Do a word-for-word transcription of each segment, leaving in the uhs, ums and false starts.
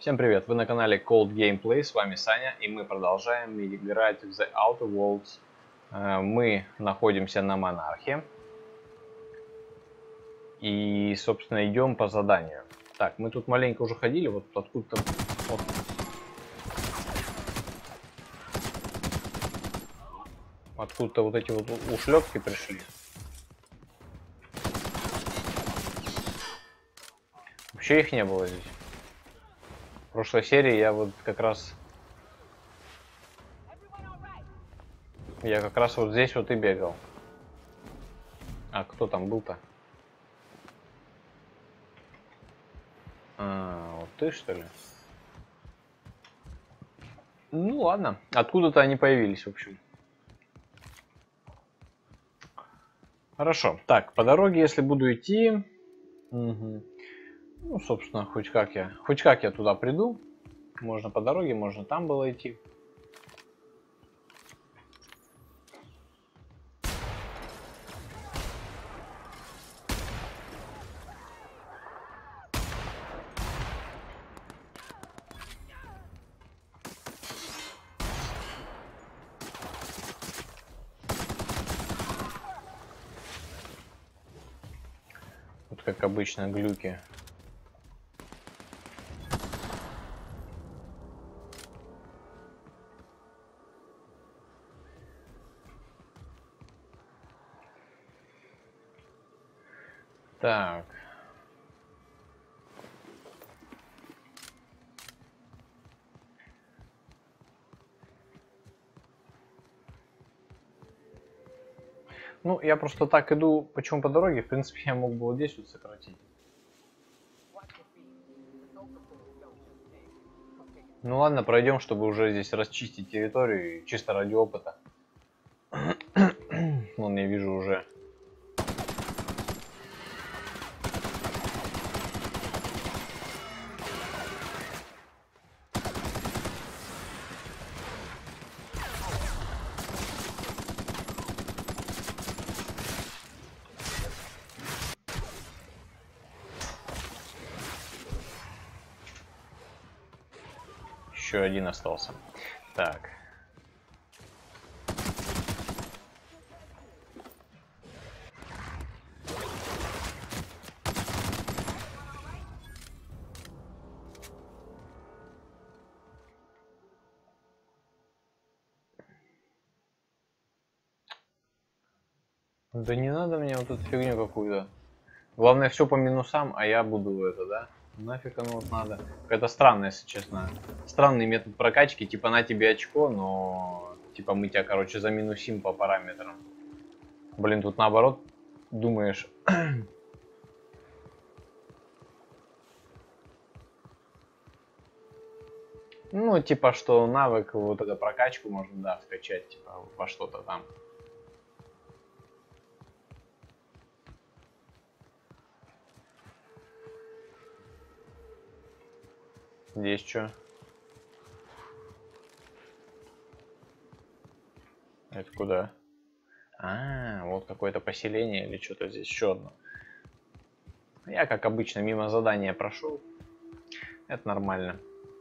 Всем привет! Вы на канале Cold Gameplay, с вами Саня, и мы продолжаем играть в The Outer Worlds. Мы находимся на Монархе. И, собственно, идем по заданию. Так, мы тут маленько уже ходили, вот откуда-то... Вот. Откуда-то вот эти вот ушлепки пришли. Вообще их не было здесь. В прошлой серии я вот как раз... Я как раз вот здесь вот и бегал. А кто там был-то? А, вот ты что ли? Ну ладно. Откуда-то они появились, в общем. Хорошо. Так, по дороге, если буду идти... Угу. Ну, собственно, хоть как я... Хоть как я туда приду. Можно по дороге, можно там было идти. Вот как обычно глюки. Так. Ну, я просто так иду, почему по дороге, в принципе, я мог бы вот здесь вот сократить. Ну ладно, пройдем, чтобы уже здесь расчистить территорию, чисто ради опыта. Вон я вижу уже. Еще один остался. Так. Да не надо мне вот эту фигню какую-то. Главное все по минусам, а я буду это, да? Нафиг оно вот надо. Какая-то странная, если честно. Странный метод прокачки, типа на тебе очко, но типа мы тебя, короче, заминусим по параметрам. Блин, тут наоборот, думаешь... Ну, типа, что навык, вот эту прокачку можно, да, скачать, типа, во что-то там. Здесь что? Это куда? А, вот какое-то поселение или что-то здесь еще одно. Я, как обычно, мимо задания прошел. Это нормально.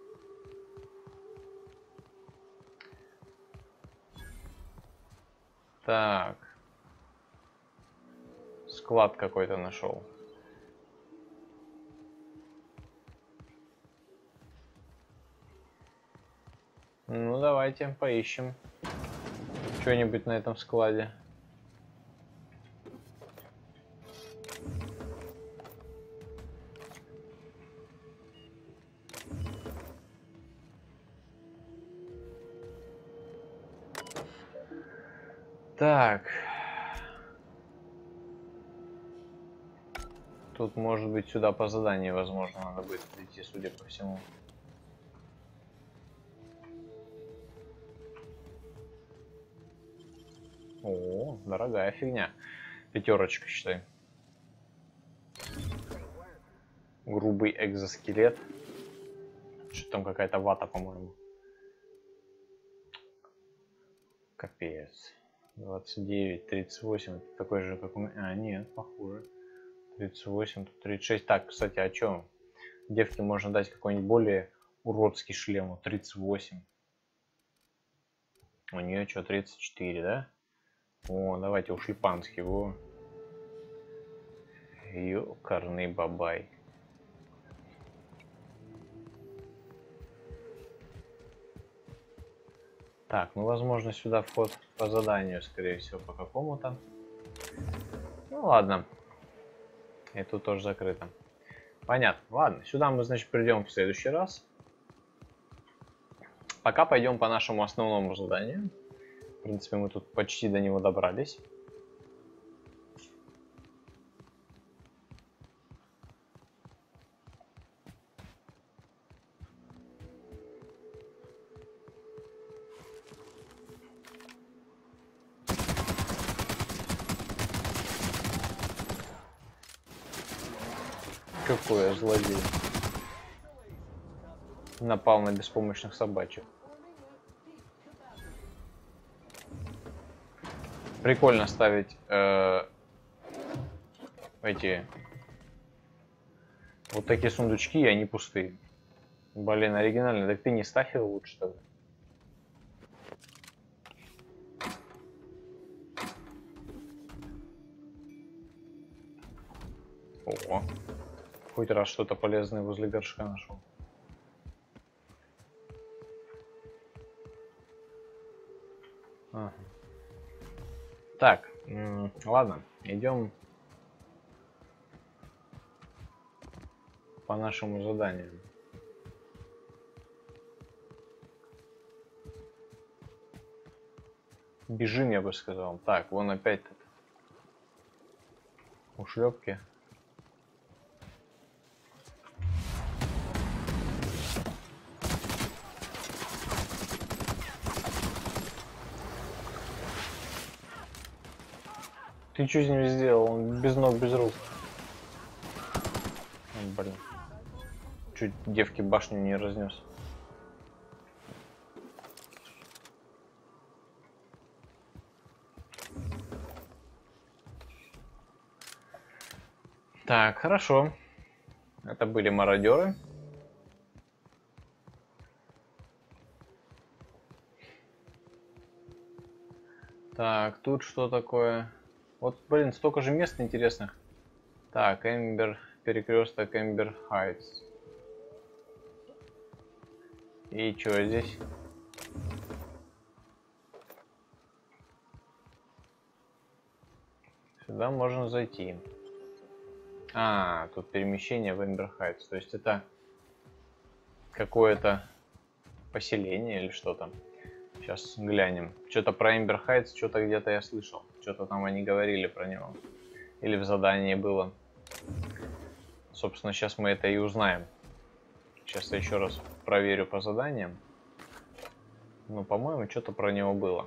Так. Склад какой-то нашел. Ну, давайте поищем что-нибудь на этом складе. Так. Тут, может быть, сюда по заданию, возможно, надо будет прийти, судя по всему. О, дорогая фигня. Пятерочка, считай. Грубый экзоскелет. Что там какая-то вата, по-моему. Капец. двадцать девять, тридцать восемь. Это такой же, как у меня. А, нет, похуже. тридцать восемь, тут тридцать шесть. Так, кстати, о чем? Девке можно дать какой-нибудь более Уродский шлем, тридцать восемь. У нее что, тридцать четыре, да? О, давайте уж японский, во. Ёкарный бабай. Так, ну возможно сюда вход по заданию, скорее всего, по какому-то. Ну ладно. И тут тоже закрыто. Понятно. Ладно, сюда мы, значит, придем в следующий раз. Пока пойдем по нашему основному заданию. В принципе, мы тут почти до него добрались. Какой я злодей. Напал на беспомощных собачек. Прикольно ставить э, эти вот такие сундучки, и они пустые. Блин, оригинально. Так ты не ставь его лучше тогда. Ого. Хоть раз что-то полезное возле горшка нашел. Ага. Так, ладно, идем по нашему заданию. Бежим, я бы сказал. Так, вон опять тут ушлепки. Ты что с ним сделал? Он без ног, без рук. О, блин. Чуть девки башню не разнес. Так, хорошо. Это были мародеры. Так, тут что такое? Вот, блин, столько же мест интересных. Так, Эмбер, перекресток Эмбер Хайтс. И что здесь? Сюда можно зайти. А, тут перемещение в Эмбер Хайтс. То есть это какое-то поселение или что там. Сейчас глянем. Что-то про Эмбер Хайтс, что-то где-то я слышал. Что-то там они говорили про него. Или в задании было. Собственно, сейчас мы это и узнаем. Сейчас я еще раз проверю по заданиям. Ну, по-моему, что-то про него было.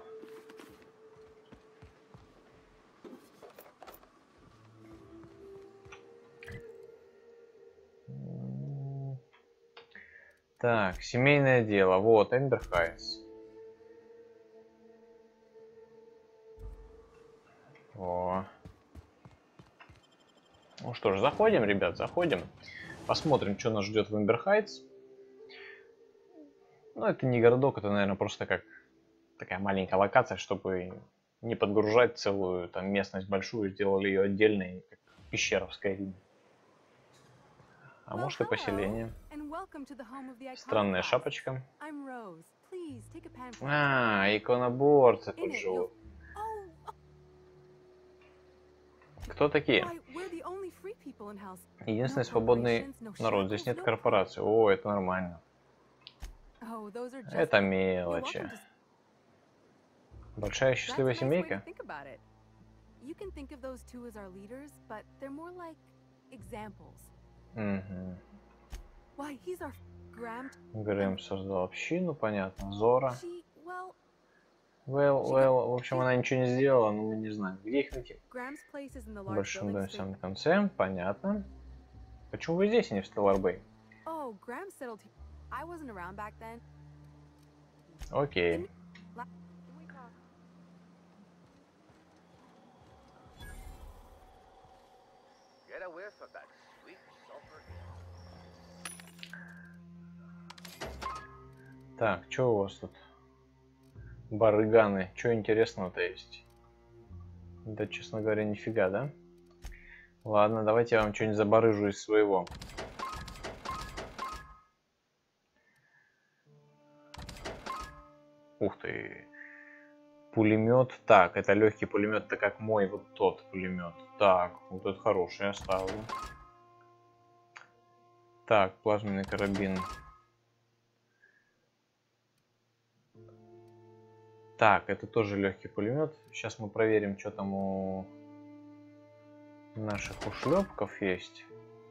Так, семейное дело. Вот, Эмбер Хайтс. О. Ну что ж, заходим, ребят, заходим. Посмотрим, что нас ждет в Эмбер Хайтс. Ну, это не городок, это, наверное, просто как такая маленькая локация, чтобы не подгружать целую там местность большую, сделали ее отдельной, как пещера в Skyrim. А может и поселение. Странная шапочка. А, иконоборцы тут живут. Кто такие? Единственный свободный народ. Здесь нет корпорации. О, это нормально. Это мелочи. Большая счастливая семейка? Угу. Грэм создал общину, понятно. Зора. Well, well, в общем, она ничего не сделала, но мы не знаем, где их найти. В большом доме в самом конце, понятно. Почему вы здесь, а не в Stellar Bay? Окей. Так, что у вас тут? Барыганы. Что интересного-то есть? Да, честно говоря, нифига, да? Ладно, давайте я вам что-нибудь забарыжу из своего. Ух ты. Пулемет. Так, это легкий пулемет, так как мой вот тот пулемет. Так, вот это хороший, оставлю. Так, плазменный карабин. Так, это тоже легкий пулемет. Сейчас мы проверим, что там у наших ушлепков есть.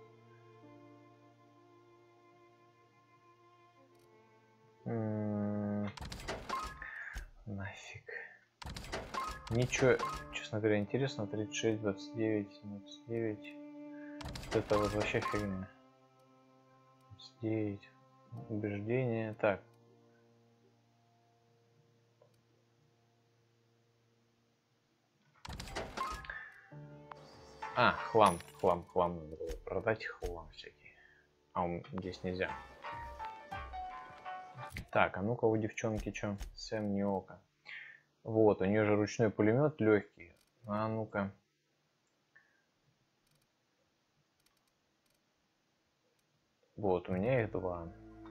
М-м-м, нафиг. Ничего, честно говоря, интересно. тридцать шесть, двадцать девять, двадцать девять. Вот это вот вообще фигня. двадцать девять. Убеждение. Так. А, хлам, хлам, хлам. Надо было продать хлам всякий. А он здесь нельзя. Так, а ну-ка у девчонки что? Сэм Ниока. Вот, у нее же ручной пулемет легкий. А ну-ка. Вот, у меня их два.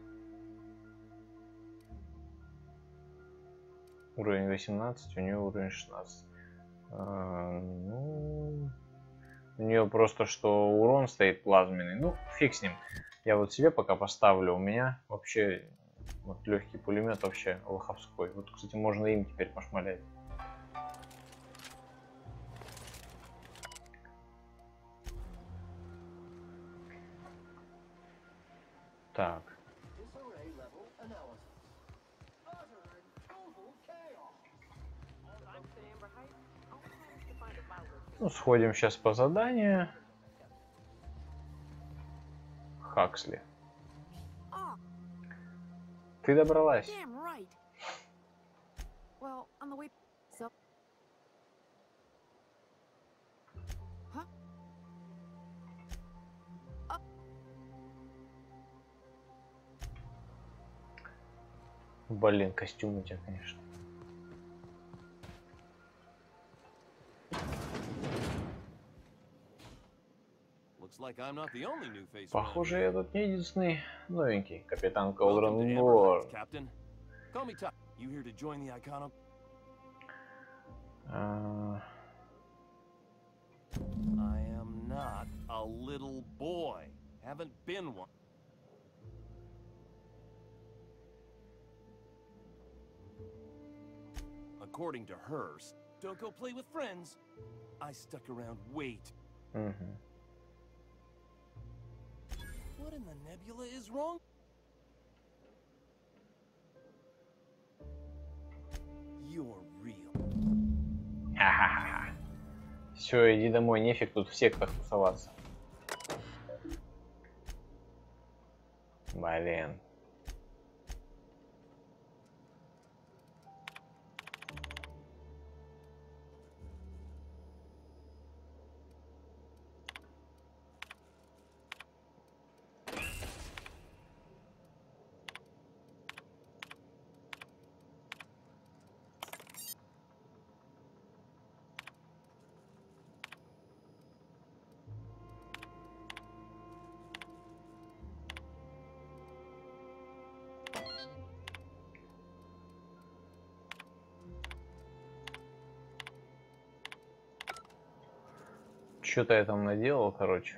Уровень восемнадцать, у нее уровень шестнадцать. А, ну... У нее просто что урон стоит плазменный. Ну, фиг с ним. Я вот себе пока поставлю. У меня вообще вот легкий пулемет вообще лоховской. Вот, кстати, можно им теперь пошмалять. Так. Ну, сходим сейчас по заданию. Хаксли. Ты добралась. Блин, костюм у тебя, конечно. Похоже, я тут не единственный новенький. Капитан Колдрон Бор. According to her, don't go play with friends. I stuck around wait. Mm-hmm. What in the nebula is wrong? You're real. Ха-ха-ха. Все, иди домой, нефиг тут в сектах тусоваться. Блин. Что-то я там наделал, короче.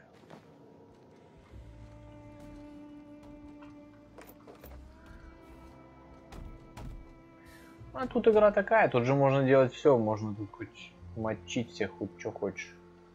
А тут игра такая, тут же можно делать все, можно тут хоть мочить всех, хоть что хочешь.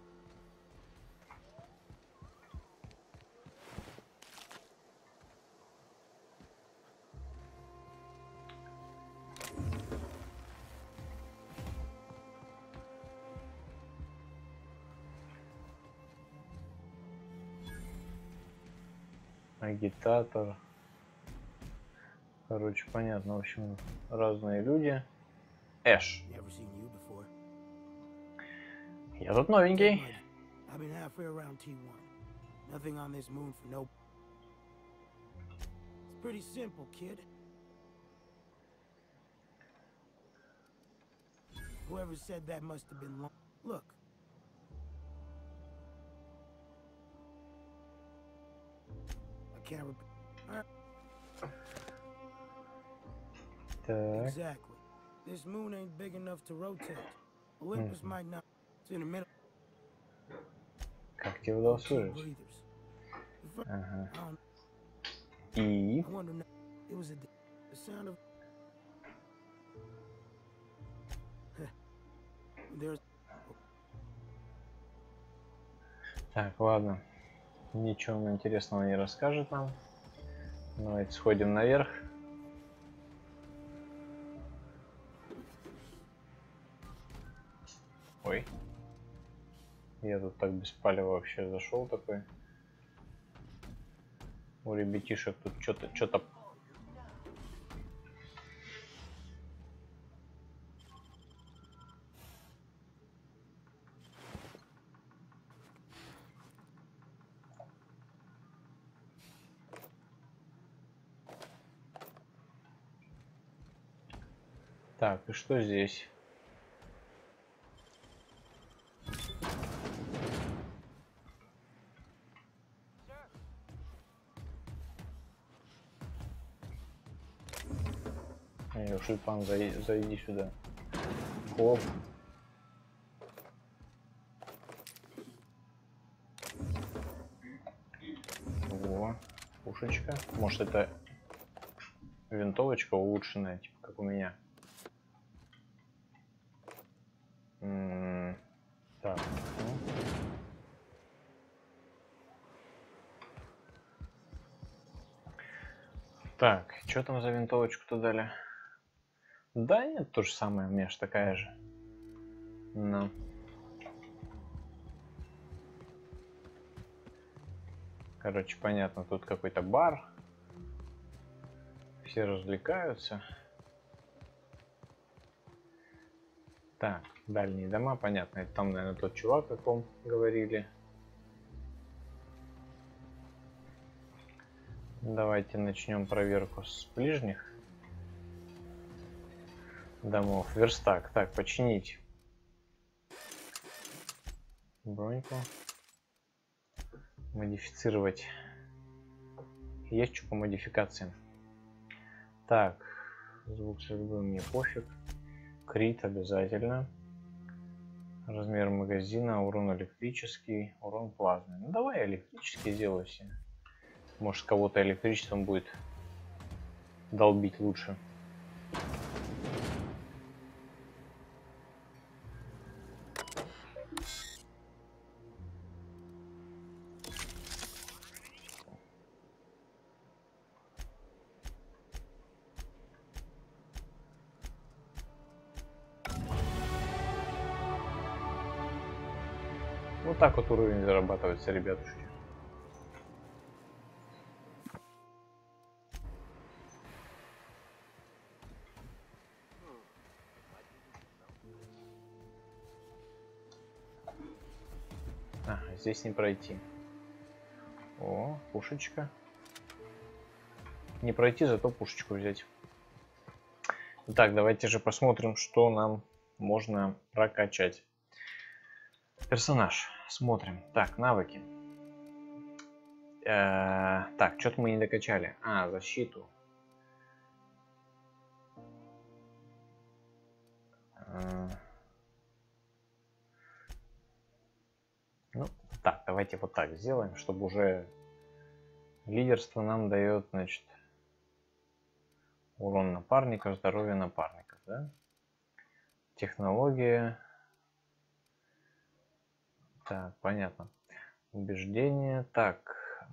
Агитатор. Короче, понятно, в общем, разные люди. Эш. Я тут новенький. Whoever said that must have been long. Look. I can't repeat. Так. Exactly. This moon ain't big enough to rotate. Olympus might not. It's in the middle. Как тебе удалось Two выжить? breathers. The fir- Ага. I don't И... I wonder now. It was a d- the sound of. There's. Так, ладно. Ничего он интересного не расскажет нам. Давайте сходим наверх. Ой. Я тут так без палева вообще зашел такой. У ребятишек тут что-то, что-то. Так, и что здесь? Эй, Шульпан, зайди, зайди сюда. Хоп. Во, пушечка. Может, это винтовочка улучшенная, типа как у меня. М-м, так. Ну. Так, что там за винтовочку-то дали? Да нет, то же самое, у меня же такая же. Ну. Короче, понятно, тут какой-то бар. Все развлекаются. Так, дальние дома, понятно. Это там, наверное, тот чувак, о ком говорили. Давайте начнем проверку с ближних домов. Верстак. Так, починить броньку. Модифицировать. Есть что по модификациям? Так, звук стрельбы мне пофиг. Крит обязательно. Размер магазина, урон электрический, урон плазмы. Ну давай электрический сделаю себе. Может, кого-то электричеством будет долбить лучше. Вот так вот уровень зарабатывается, ребятушки. А, здесь не пройти. О, пушечка. Не пройти, зато пушечку взять. Так, давайте же посмотрим, что нам можно прокачать. Персонаж. Смотрим. Так, навыки. Э-э- так, что-то мы не докачали. А, защиту. Э-э- ну, так, давайте вот так сделаем, чтобы уже лидерство нам дает, значит, урон напарников, здоровье напарников, да? Технология. Так, понятно. Убеждение. Так.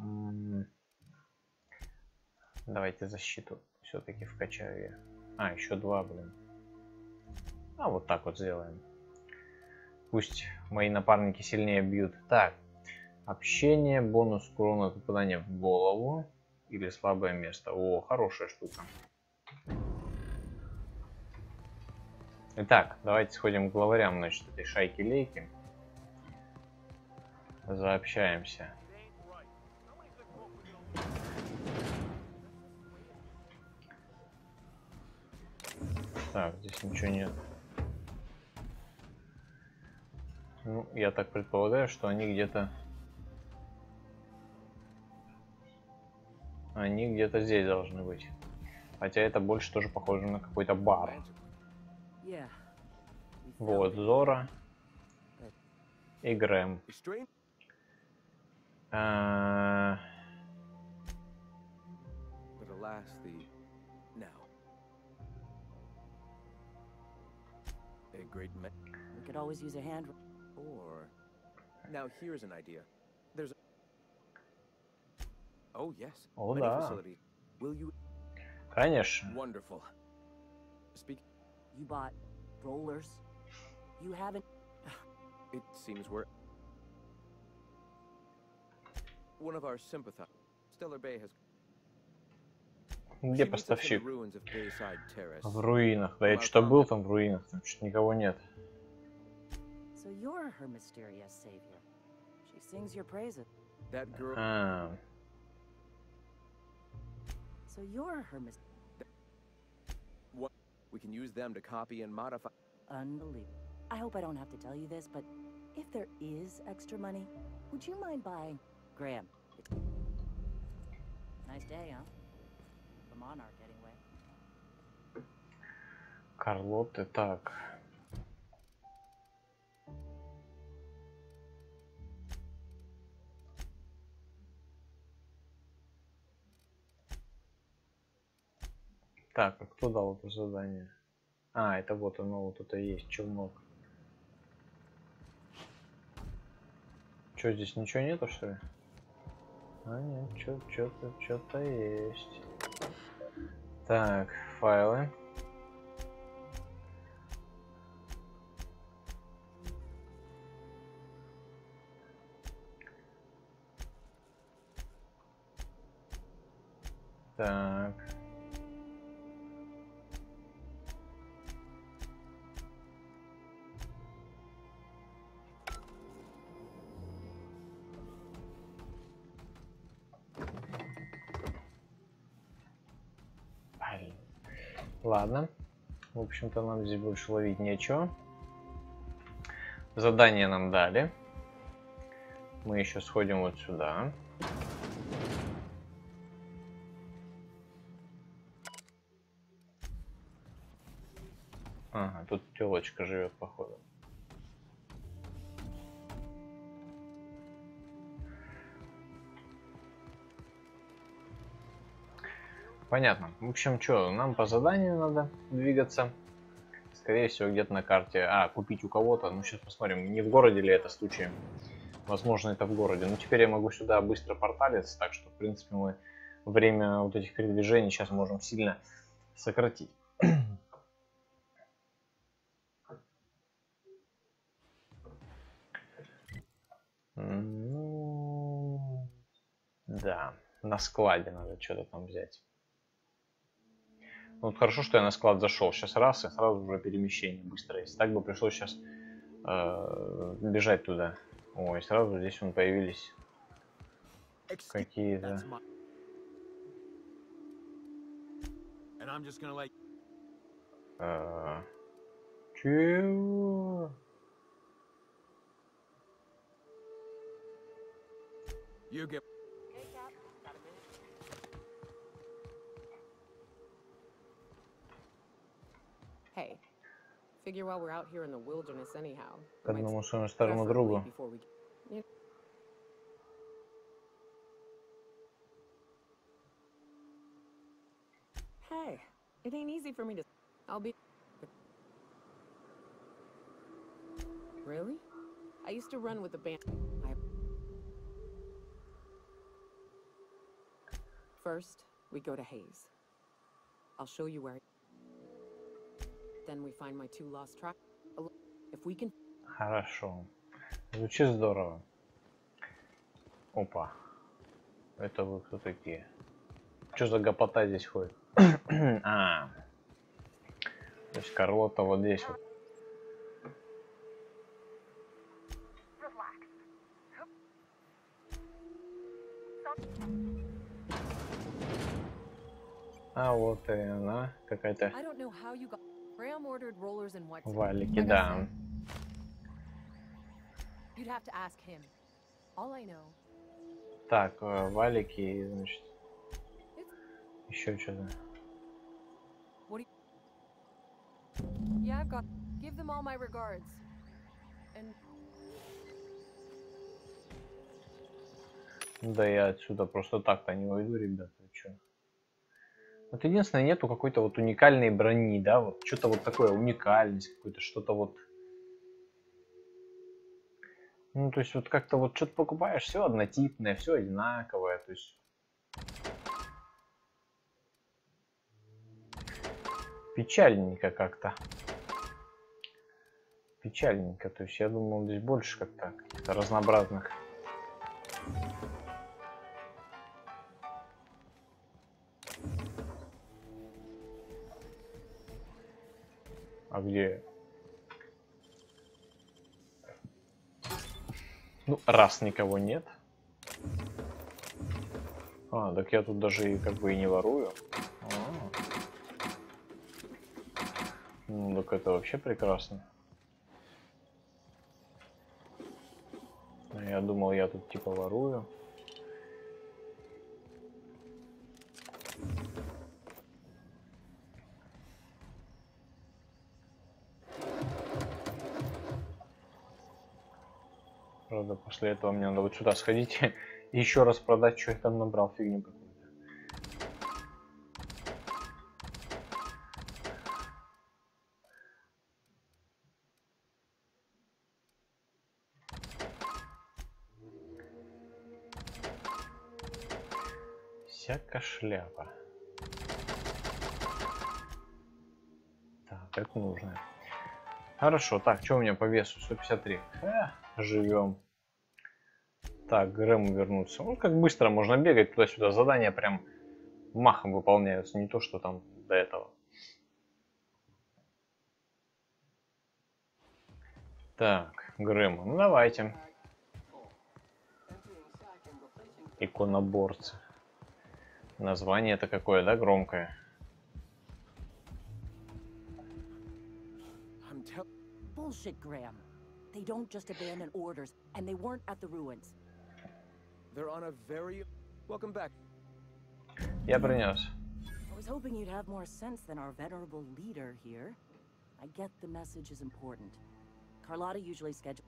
Давайте защиту все-таки вкачаю я. А, еще два, блин. А, вот так вот сделаем. Пусть мои напарники сильнее бьют. Так. Общение, бонус к урону от попадания в голову. Или слабое место. О, хорошая штука. Итак, давайте сходим к главарям, значит, этой шайки-лейки. Заобщаемся. Так, здесь ничего нет. Ну, я так предполагаю, что они где-то... Они где-то здесь должны быть. Хотя это больше тоже похоже на какой-то бар. Yeah. We Вот, found it. Зора и Грэм. You strange? А, But alas, the now. A great man. We could always use a hand. Or now here's an idea. There's a oh yes. О, many да. facilities. Will you Конечно. wonderful. Speak You bought rollers. You haven't. it seems we're one of our sympathizers. Stellar Bay has Где She meets us in the поставщик? ruins of Bayside Terrace. В руинах. Да я что-то был там в руинах, там что-то никого нет. So you're her mysterious savior. She sings your praises. That girl А, So you're her mis- what we can use them to copy and modify. Unbelievable. I hope I don't have to tell you this, but if there is extra money, would you mind buying Graham? It's... Nice day, huh? The monarch, anyway. Карлотты, так. Так, а кто дал это задание? А, это вот оно, вот это и есть челнок. Что, здесь ничего нету, что ли? А, нет, что-то, что-то есть. Так, файлы. Так. Блин. Ладно. В общем-то, нам здесь больше ловить нечего. Задание нам дали. Мы еще сходим вот сюда. Ага, тут телочка живет, походу. Понятно. В общем, что, нам по заданию надо двигаться. Скорее всего, где-то на карте. А, купить у кого-то. Ну, сейчас посмотрим, не в городе ли это случай. Возможно, это в городе. Но теперь я могу сюда быстро порталиться. Так что, в принципе, мы время вот этих передвижений сейчас можем сильно сократить. Ну, да, на складе надо что-то там взять. Ну, вот хорошо, что я на склад зашел. Сейчас раз, и сразу уже перемещение быстро есть. Так бы пришлось сейчас э, бежать туда. Ой, сразу здесь вон появились какие-то... Э, чего? You get Hey, figure while we're out here in the wilderness anyhow. К одному своему старому другу. Before we... you- Hey, it ain't easy for me to... I'll be... Really? I used to run with the band. I... First, we go to Hayes. I'll show you where... Then we find my two lost tracks. If we can... Хорошо. Звучит здорово. Опа. Это вы кто такие? Что за гопота здесь ходит? А. То есть Карлота вот здесь вот. А вот и она, какая-то I don't know how you got... Graham ordered rollers and what... валики, да. You'd have to ask him. All I know. Так, э, валики и, значит, еще что-то. What do you... Yeah, I've got... Give them all my regards. And... Да я отсюда просто так-то не уйду, ребята. Чё? Вот единственное, нету какой-то вот уникальной брони, да, вот что-то вот такое, уникальность какой-то, что-то вот. Ну, то есть вот как-то вот что-то покупаешь, все однотипное, все одинаковое, то есть. Печальненько как-то. Печальненько, то есть я думал здесь больше как-то каких-то разнообразных. А где? Ну, раз никого нет. А, так я тут даже и как бы и не ворую. А-а-а. Ну, так это вообще прекрасно. Я думал, я тут типа ворую. Правда, после этого мне надо вот сюда сходить и еще раз продать, что я там набрал, фигню какую-то. Всяка шляпа. Так, это нужно. Хорошо, так, что у меня по весу? сто пятьдесят три. Эх, живем. Так, Грэму вернуться. Ну, как быстро можно бегать туда-сюда. Задания прям махом выполняются. Не то, что там до этого. Так, Грэму. Ну, давайте. Иконоборцы. Название это какое, да, громкое? Bullshit, Graham. They don't just abandon orders, and they weren't at the ruins. They're on a very... Welcome back. Я принес. I was hoping you'd have more sense than our venerable leader here. I get the message is important. Carlotta usually schedules...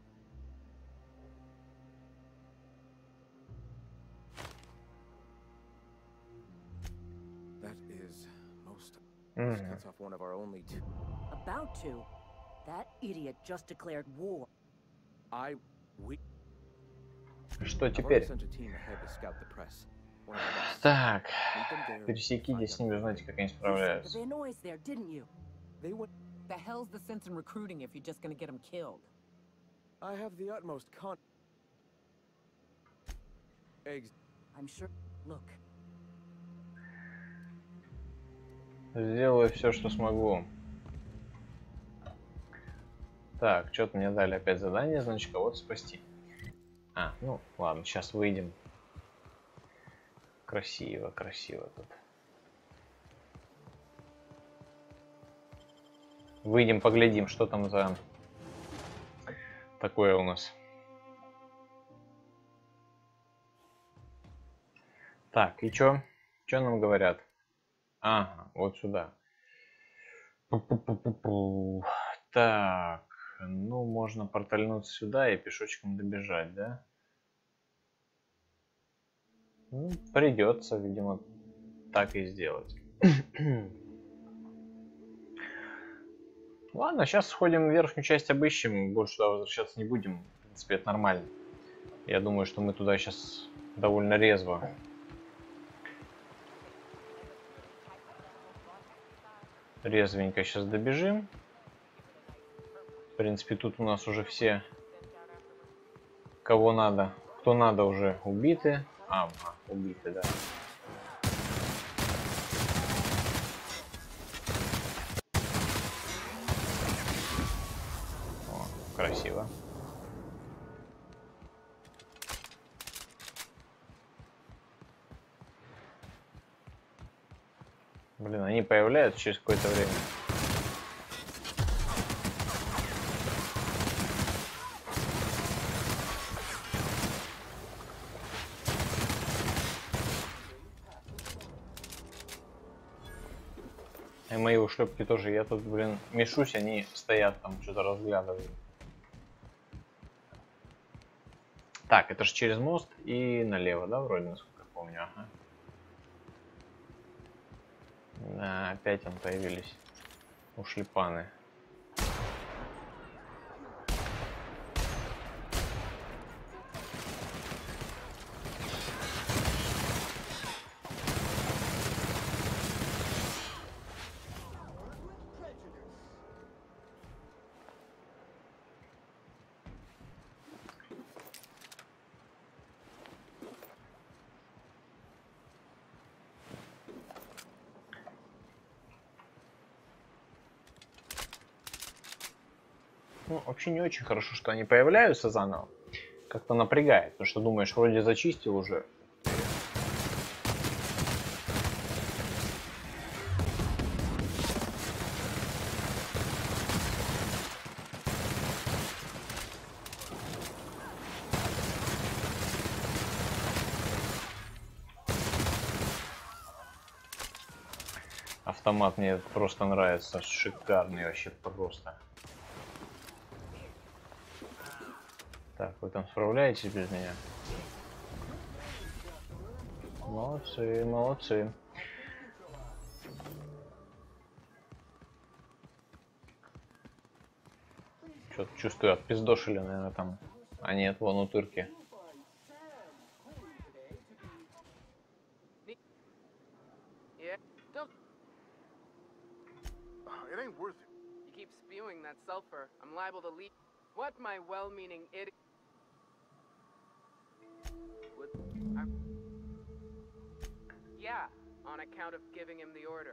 That is most... Mm. This cuts off one of our only two... About to. That idiot just declared war. I... We... Что теперь? Так, пересеките с ними, знаете, как они справляются. The hell's the sense in recruiting if you're just gonna get him killed? I have the utmost con... Eggs. I'm sure. Look. Сделаю все, что смогу. Так, что-то мне дали опять задание, значит, кого-то спасти. А, ну ладно, сейчас выйдем. Красиво, красиво тут. Выйдем, поглядим, что там за такое у нас. Так, и чё? Чё нам говорят? Ага, вот сюда. Пу-пу-пу-пу-пу. Так, ну можно портальнуться сюда и пешочком добежать, да? Ну, придется, видимо, так и сделать. Ладно, сейчас сходим в верхнюю часть, обыщем, больше туда возвращаться не будем. В принципе, это нормально. Я думаю, что мы туда сейчас довольно резво. Резвенько сейчас добежим. В принципе, тут у нас уже все, кого надо, кто надо, уже убиты. А, убиты, да. О, красиво. Блин, они появляются через какое-то время. И мои ушлепки тоже. Я тут, блин, мешусь, они стоят там, что-то разглядывают. Так, это же через мост и налево, да, вроде, насколько я помню. Ага. Да, опять там появились ушлепаны. Ну, вообще не очень хорошо, что они появляются заново. Как-то напрягает, потому что думаешь, вроде зачистил уже. Автомат мне просто нравится, шикарный вообще просто. Так, вы там справляетесь без меня? Молодцы, молодцы. Что-то чувствую, отпиздошили, наверное, там. А нет, вон утырки. It ain't worth it. You keep spewing that sulfur, I'm liable to leak. What my well-meaning idiot would I... Yeah, on account of giving him the order.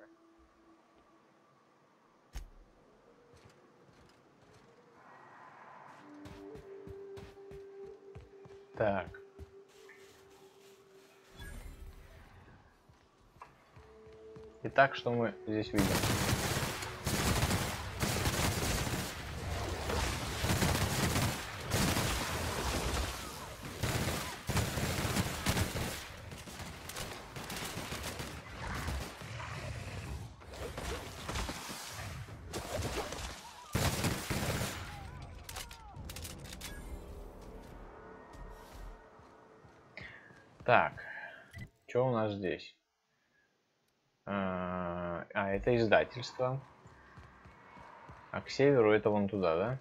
Так. Итак, что мы здесь видим? Так, что у нас здесь? А, а, это издательство. А к северу это вон туда, да?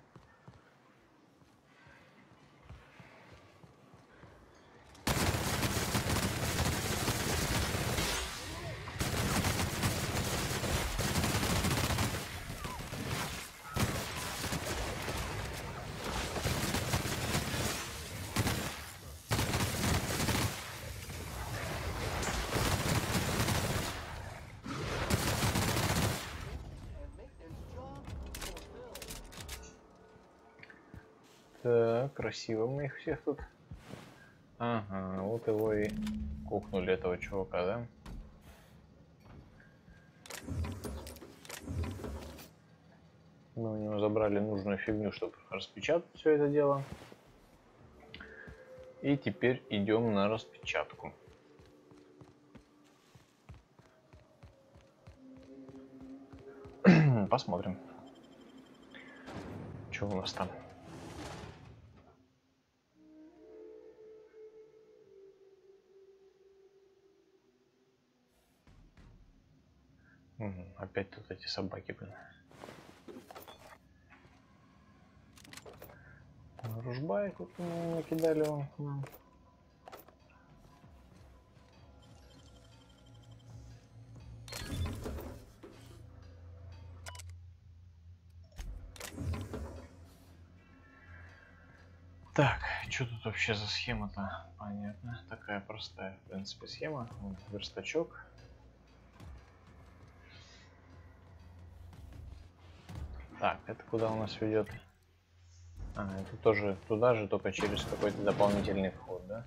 Так, красиво мы их всех тут. Ага, вот его и кукнули, этого чувака, да? Мы у него забрали нужную фигню, чтобы распечатать все это дело. И теперь идем на распечатку. Посмотрим, что у нас там. Угу, опять тут эти собаки, блин. Ружбайк вот накидали вам к нам. Так, что тут вообще за схема-то? Понятно, такая простая, в принципе, схема. Вот, верстачок. Так, это куда у нас ведет? А, это тоже туда же, только через какой-то дополнительный вход, да?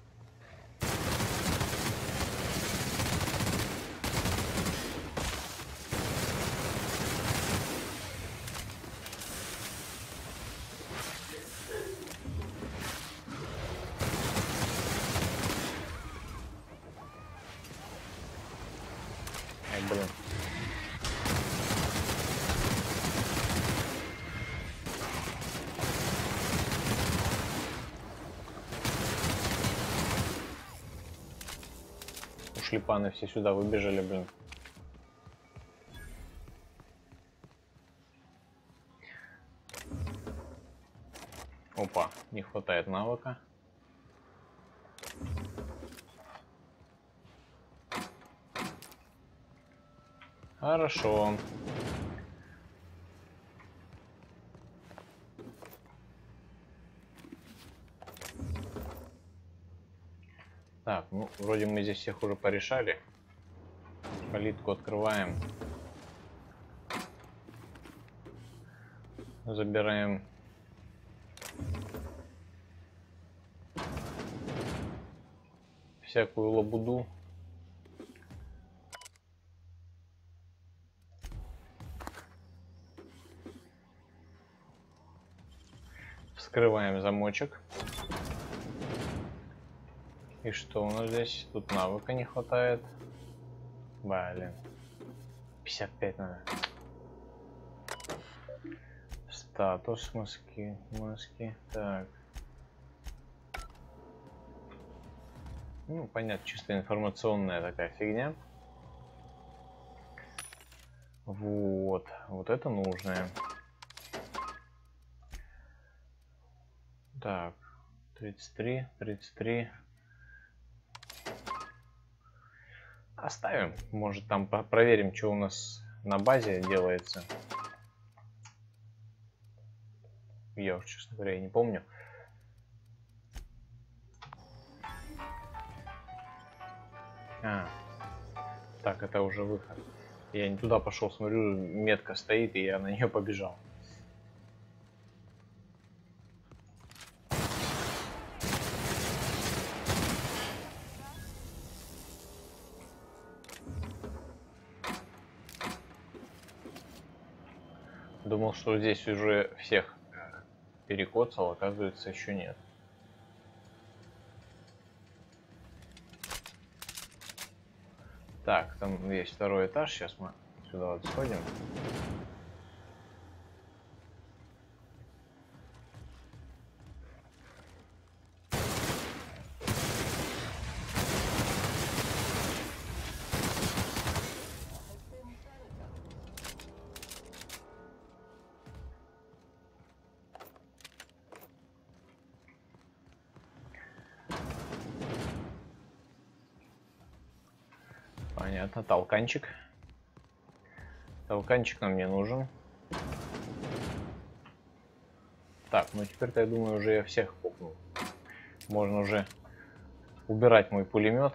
Ай, блин. ушлепаны все сюда выбежали, блин. Опа, не хватает навыка. Хорошо. Так, ну, вроде мы здесь всех уже порешали. Калитку открываем. Забираем. Всякую лабуду. Вскрываем замочек. И что у нас здесь? Тут навыка не хватает. Блин. пятьдесят пять надо. Статус маски. Маски. Так. Ну, понятно, чисто информационная такая фигня. Вот. Вот это нужное. Так. тридцать три. тридцать три. Оставим. Может, там проверим, что у нас на базе делается. Я уж, честно говоря, и не помню. А, так, это уже выход. Я не туда пошел, смотрю, метка стоит, и я на нее побежал. Думал, что здесь уже всех перекоцал, оказывается, еще нет. Так, там есть второй этаж, сейчас мы сюда вот сходим. Понятно, толканчик. Толканчик нам не нужен. Так, ну теперь-то, я думаю, уже я всех купнул. Можно уже убирать мой пулемет.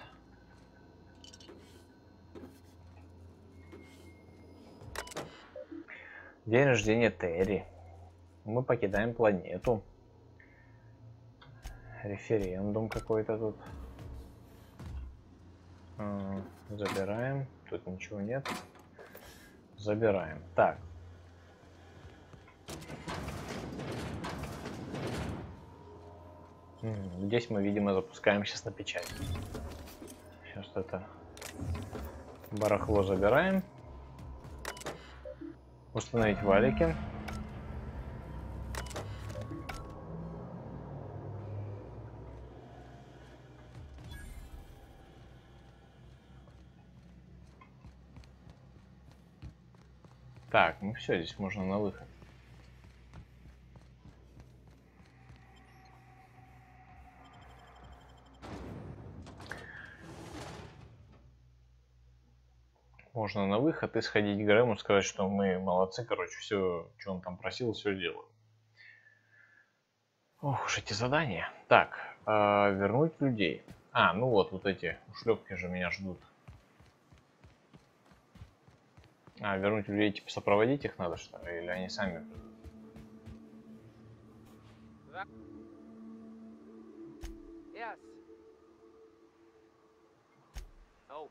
День рождения Терри. Мы покидаем планету. Референдум какой-то тут. Забираем. Тут ничего нет. Забираем. Так. Здесь мы, видимо, запускаем сейчас на печать. Сейчас это барахло забираем. Установить валики. Так, ну все, здесь можно на выход. Можно на выход и сходить к Грэму, сказать, что мы молодцы, короче, все, что он там просил, все делаем. Ох уж эти задания. Так, э, вернуть людей. А, ну вот, вот эти ушлепки же меня ждут. А, вернуть людей, типа, сопроводить их надо, что ли? Или они сами? Yes. Oh.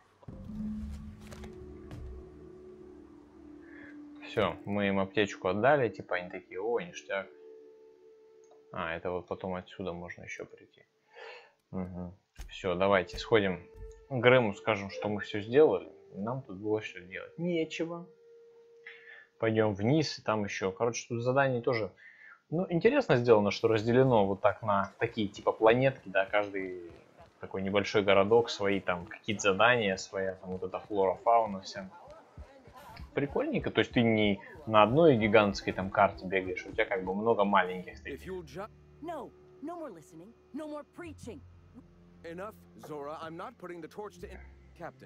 Все, мы им аптечку отдали, типа, они такие, о, ништяк. А, это вот потом отсюда можно еще прийти. Угу. Все, давайте сходим к Грэму, скажем, что мы все сделали. Нам тут было что делать. Нечего. Пойдем вниз, и там еще. Короче, тут задание тоже. Ну, интересно сделано, что разделено вот так на такие типа планетки, да, каждый такой небольшой городок, свои там какие-то задания, своя там вот эта флора, фауна вся. Прикольненько, то есть ты не на одной гигантской там карте бегаешь, у тебя как бы много маленьких If таких. you'll just... No, no more listening, no more preaching. Enough, Zora. I'm not putting the torch to... Captain.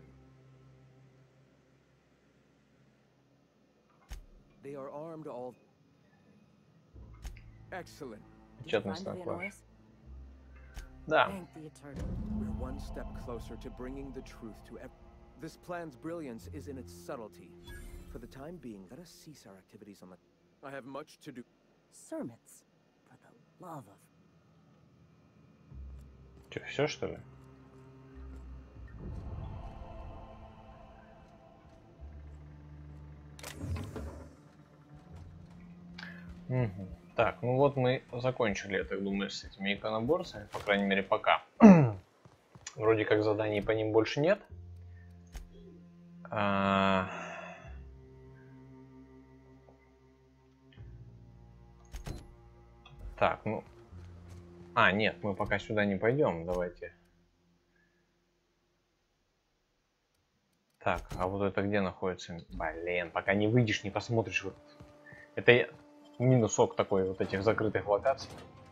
They are armed all... Excellent. Did you Печатность find на клавиш. Leonoris? Да, Thank the Eternal. We're one step closer to bringing the truth to ev- This plan's brilliance is in its subtlety. For the time being, let us cease our activities on the... I have much to do. Sermons, for the love of... Че, все что ли? Угу. Так, ну вот мы закончили, я так думаю, с этими иконоборцами, по крайней мере, пока. Вроде как заданий по ним больше нет. А... Так, ну... А, нет, мы пока сюда не пойдем, давайте. Так, а вот это где находится? Блин, пока не выйдешь, не посмотришь. Вот. Это минусок такой вот этих закрытых локаций.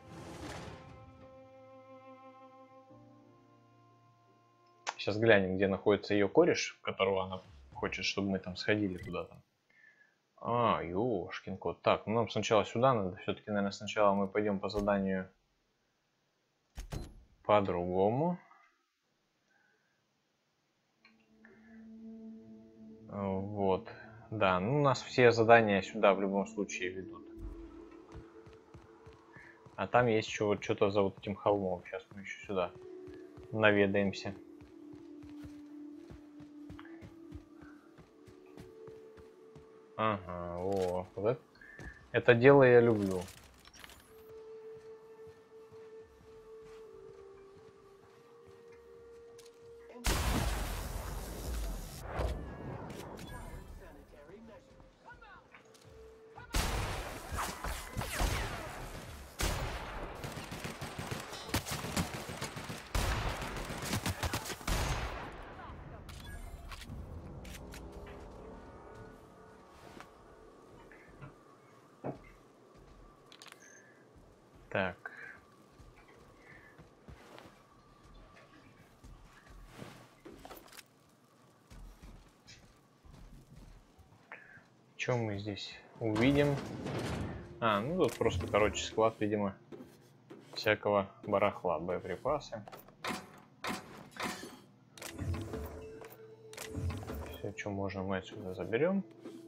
Сейчас глянем, где находится ее кореш, которого она хочет, чтобы мы там сходили куда-то. А, ёшкин кот. Так, ну нам сначала сюда надо. Все-таки, наверное, сначала мы пойдем по заданию по-другому. Вот. Да, ну у нас все задания сюда в любом случае ведут. А там есть еще вот что-то за вот этим холмом. Сейчас мы еще сюда наведаемся. Ага, о, вот это, это дело я люблю. Так. Что мы здесь увидим? А, ну тут просто, короче, склад, видимо, всякого барахла, боеприпасы. Все, что можно, мы отсюда заберем.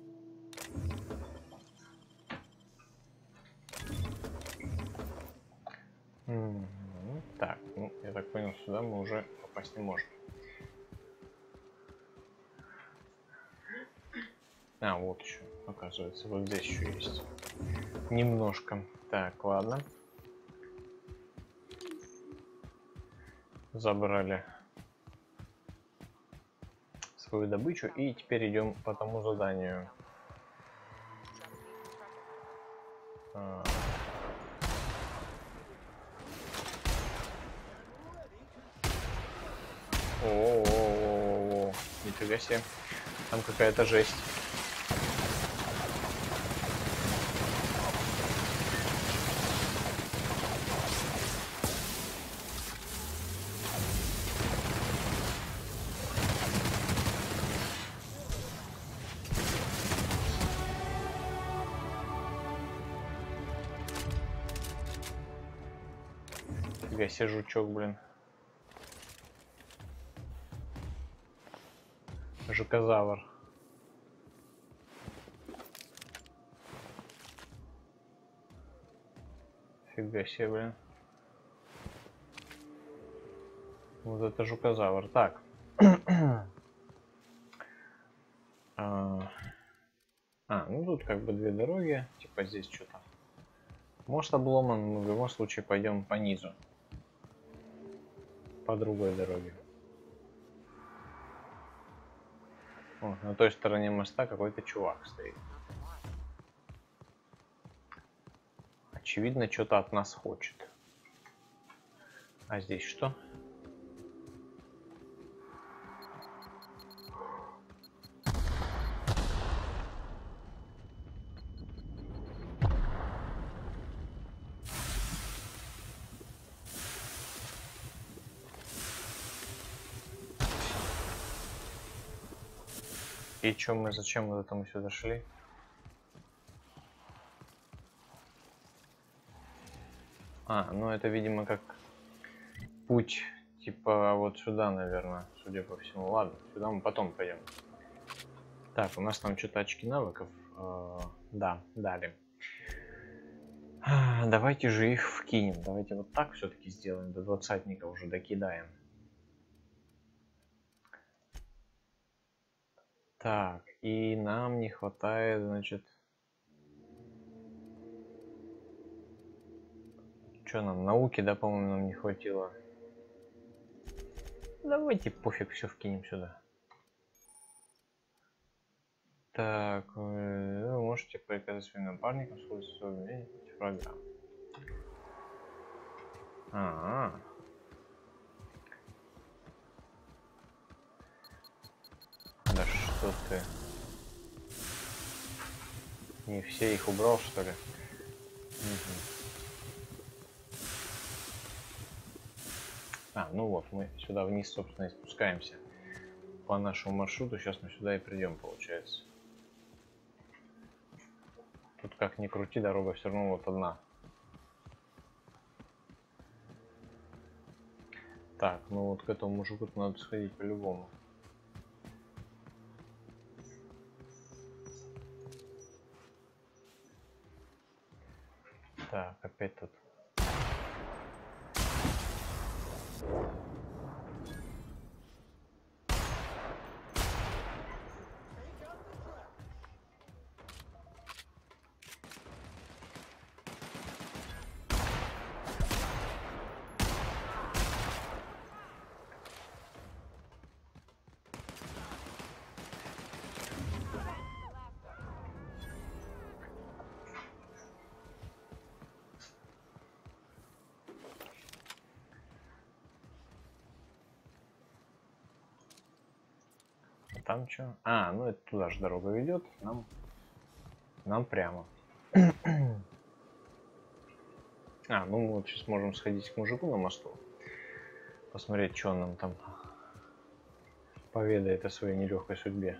Так, ну, я так понял, сюда мы уже попасть не можем. А, вот еще, оказывается, вот здесь еще есть. Немножко. Так, ладно. Забрали свою добычу и теперь идем по тому заданию. А. О-о-о-о-о, нифига себе, там какая-то жесть. Нифига себе, жучок, блин. Жукозавр. Фига себе, блин. Вот это жукозавр. Так. а, а, ну тут как бы две дороги. Типа здесь что-то. Мост обломан, но в любом случае пойдем по низу. По другой дороге. О, на той стороне моста какой-то чувак стоит. Очевидно, что-то от нас хочет. А здесь что? И чё мы, зачем мы там сюда шли? А, ну это, видимо, как путь, типа, вот сюда, наверное, судя по всему. Ладно, сюда мы потом пойдем. Так, у нас там что-то очки навыков. Э, да, дали. А, давайте же их вкинем. Давайте вот так все-таки сделаем. До двадцатника уже докидаем. Так, и нам не хватает, значит... Что нам? Науки, да, по-моему, нам не хватило. Давайте пофиг, все вкинем сюда. Так, вы можете приказать своим напарникам свой умение врага. А, -а, -а. Да что ты? Не все их убрал, что ли? Угу. А, ну вот, мы сюда вниз, собственно, и спускаемся по нашему маршруту. Сейчас мы сюда и придем, получается. Тут как ни крути, дорога все равно вот одна. Так, ну вот к этому мужику надо сходить по-любому. Так, опять тут. Там что? А, ну это туда же дорога ведет. Нам, нам прямо. А, ну мы вот сейчас можем сходить к мужику на мосту. Посмотреть, что он нам там поведает о своей нелегкой судьбе.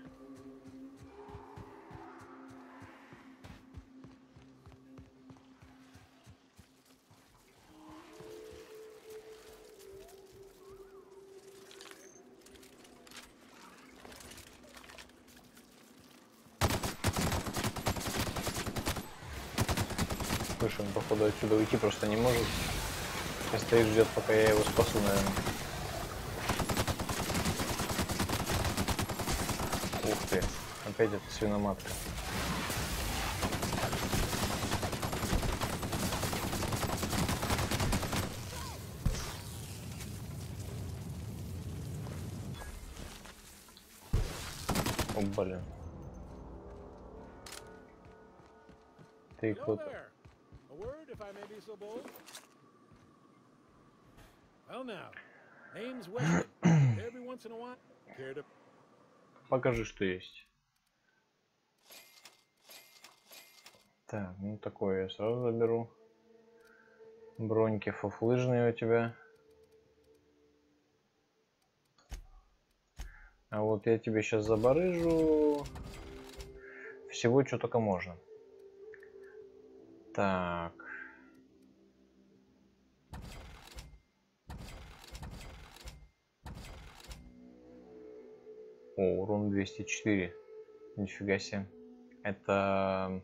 Слушай, он походу отсюда уйти просто не может. Сейчас стоит, ждет, пока я его спасу, наверное. Ух ты, опять эта свиноматка. О, блин. Ты кто? If I may be so bold. Well now, name's Weston. Every once in a while, care to... Покажи, что есть. Так, ну такое я сразу заберу. Броньки фуфлыжные у тебя. А вот я тебе сейчас забарыжу всего, что только можно. Так. О, урон двести четыре. Нифига себе. Это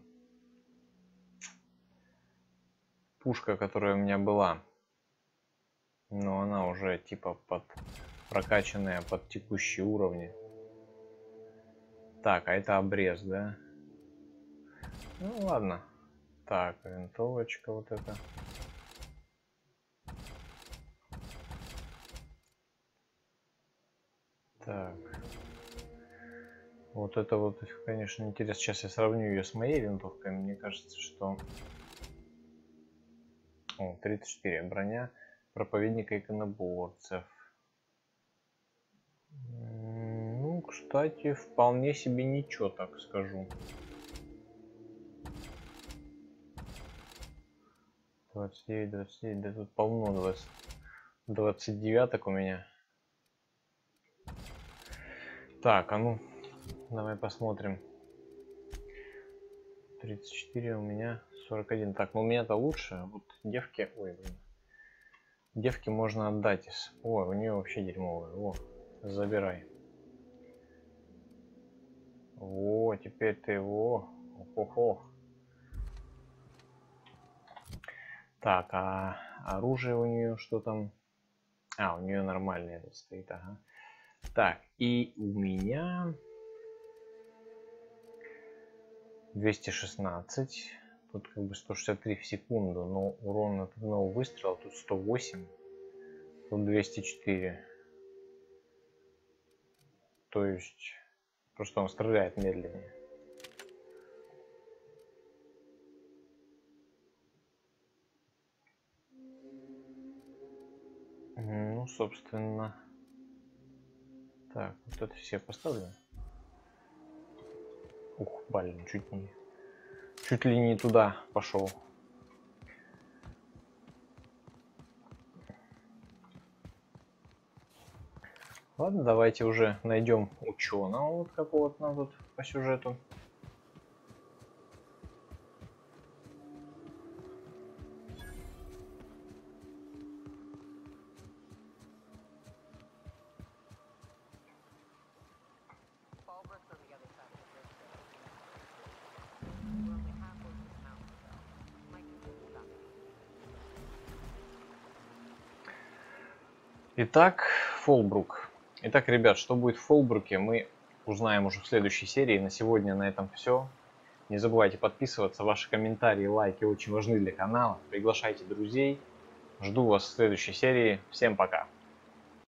пушка, которая у меня была. Но она уже типа под прокачанная под текущие уровни. Так, а это обрез, да? Ну ладно. Так, винтовочка вот эта. Так. Вот это вот, конечно, интересно. Сейчас я сравню ее с моей винтовкой. Мне кажется, что... О, тридцать четыре. Броня проповедника иконоборцев. Ну, кстати, вполне себе ничего, так скажу. двадцать девять, двадцать девять, да тут полно двадцать, двадцать девяток у меня. Так, а ну, Давай посмотрим. тридцать четыре, у меня сорок один. Так, ну у меня-то лучше. Вот девки... Ой, блин. Девки можно отдать. Из... О, у нее вообще дерьмовая. О, забирай. О, теперь ты его. Ох-ох-ох. Так, а оружие у нее что там? А, у нее нормальный этот стоит, ага. Так, и у меня двести шестнадцать. Тут как бы сто шестьдесят три в секунду, но урон от одного выстрела тут сто восемь. Тут двести четыре. То есть просто он стреляет медленнее. Ну, собственно. Так, вот это все поставлю. Ух, блин, чуть не... Чуть ли не туда пошел. Ладно, давайте уже найдем ученого вот какого-то нам тут по сюжету. Итак, Фолбрук. Итак, ребят, что будет в Фолбруке, мы узнаем уже в следующей серии. На сегодня на этом все. Не забывайте подписываться. Ваши комментарии, лайки очень важны для канала. Приглашайте друзей. Жду вас в следующей серии. Всем пока.